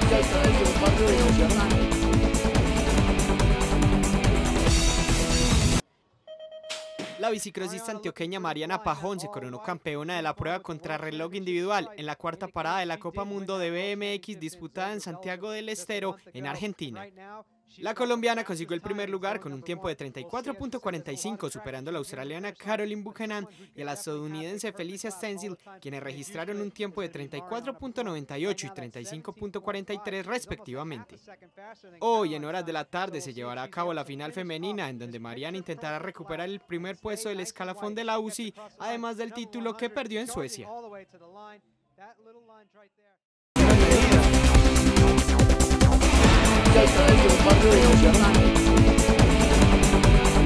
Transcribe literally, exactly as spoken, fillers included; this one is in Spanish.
La bicicrossista antioqueña Mariana Pajón se coronó campeona de la prueba contrarreloj individual en la cuarta parada de la Copa Mundo de B M X disputada en Santiago del Estero, en Argentina. La colombiana consiguió el primer lugar con un tiempo de treinta y cuatro punto cuarenta y cinco, superando a la australiana Caroline Buchanan y a la estadounidense Felicia Stenzel, quienes registraron un tiempo de treinta y cuatro punto noventa y ocho y treinta y cinco punto cuarenta y tres respectivamente. Hoy, en horas de la tarde, se llevará a cabo la final femenina, en donde Mariana intentará recuperar el primer puesto del escalafón de la U C I, además del título que perdió en Suecia. Really